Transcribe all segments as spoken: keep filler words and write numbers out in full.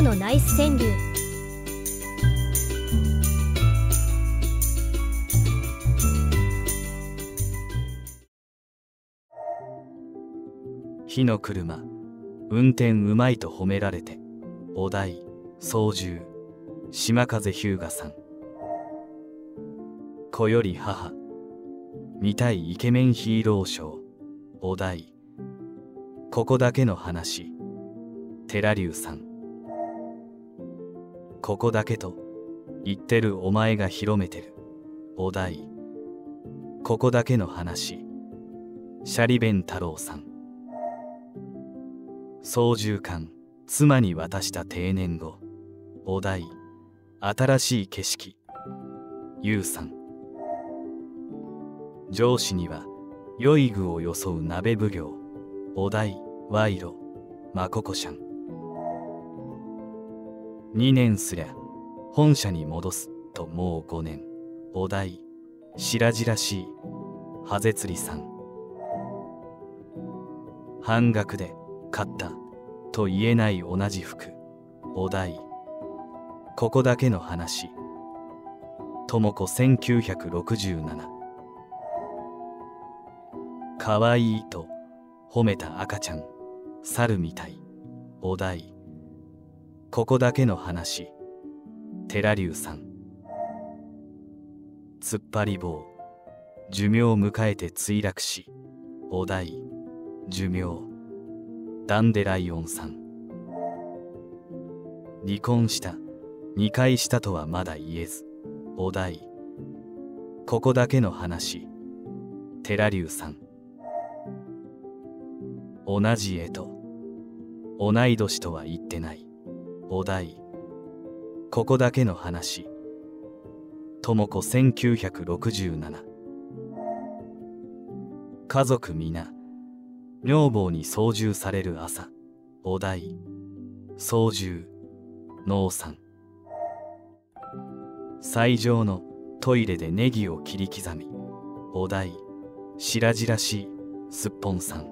王のナイス川柳。 火の車、運転うまいと褒められて。お題、操縦、島風日向さん。子より母、見たいイケメンヒーローショー。お題、ここだけの話、寺龍さん。ここだけと言ってるお前が広めてる。お題、ここだけの話、シャリベン太郎さん。操縦桿、妻に渡した定年後。お題、新しい景色、ゆうさん。上司には良い具を装う鍋奉行。お題、賄賂、まここしゃん。にねんすりゃ本社に戻すともうごねん。お題、白々しい、ハゼ釣りさん。半額で買ったと言えない同じ服。お題、ここだけの話、ともこせんきゅうひゃくろくじゅうなな。かわいいと褒めた赤ちゃん、猿みたい。お題、ここだけの話、寺龍さん。突っ張り棒、寿命を迎えて墜落し。お題、寿命、ダンデライオンさん。離婚した、にかいしたとはまだ言えず。お題、ここだけの話、寺龍さん。同じ絵と同い年とは言ってない。お題、ここだけの話、ともこせんきゅうひゃくろくじゅうなな。家族皆女房に操縦される朝。お題、操縦、農さん。最上のトイレでネギを切り刻み。お題、白々しい、すっぽんさん。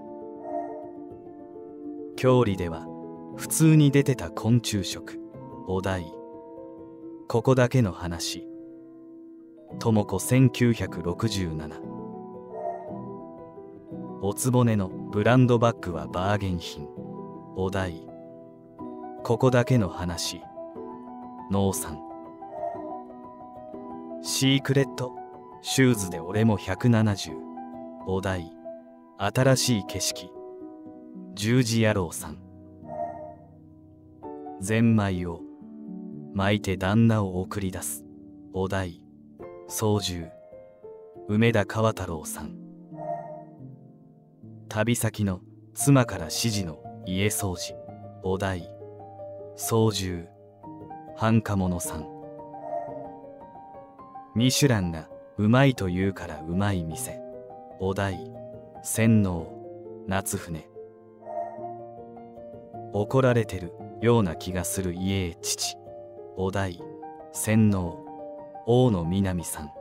郷里では普通に出てた昆虫食。お題、ここだけの話、ともこせんきゅうひゃくろくじゅうなな。おつぼねのブランドバッグはバーゲン品。お題、ここだけの話、ノーさん。シークレットシューズで俺もひゃくななじゅう。お題、新しい景色、十字野郎さん。ゼンマイを巻いて旦那を送り出す。お題、操縦、梅田川太郎さん。旅先の妻から指示の家掃除。お題、操縦、繁華物さん。ミシュランがうまいと言うからうまい店。お題、洗脳、夏船。怒られてるような気がする家へ父。お題、洗脳、大野みなみさん。